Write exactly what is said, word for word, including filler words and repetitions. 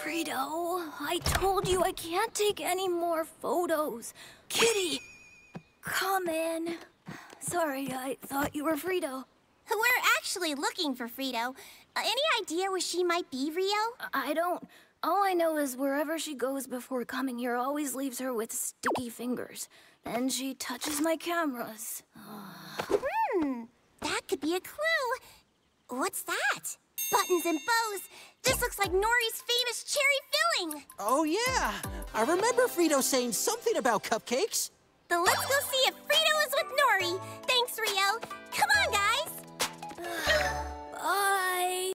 Frido, I told you I can't take any more photos. Kitty, come in. Sorry, I thought you were Frido. We're actually looking for Frido. Uh, any idea where she might be, Rio? I don't. All I know is wherever she goes before coming here always leaves her with sticky fingers. Then she touches my cameras. Hmm, that could be a clue. What's that? Buttons and bows. This looks like Nori's famous cherry filling. Oh, yeah. I remember Frido saying something about cupcakes. Then let's go see if Frido is with Nori. Thanks, Rio. Come on, guys.